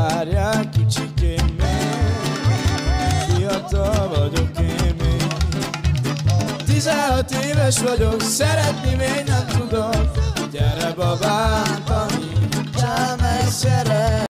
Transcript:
várják kicsikém még, fiatal vagyok én még. 16 éves vagyok, szeretni még nem tudok. Gyere babám,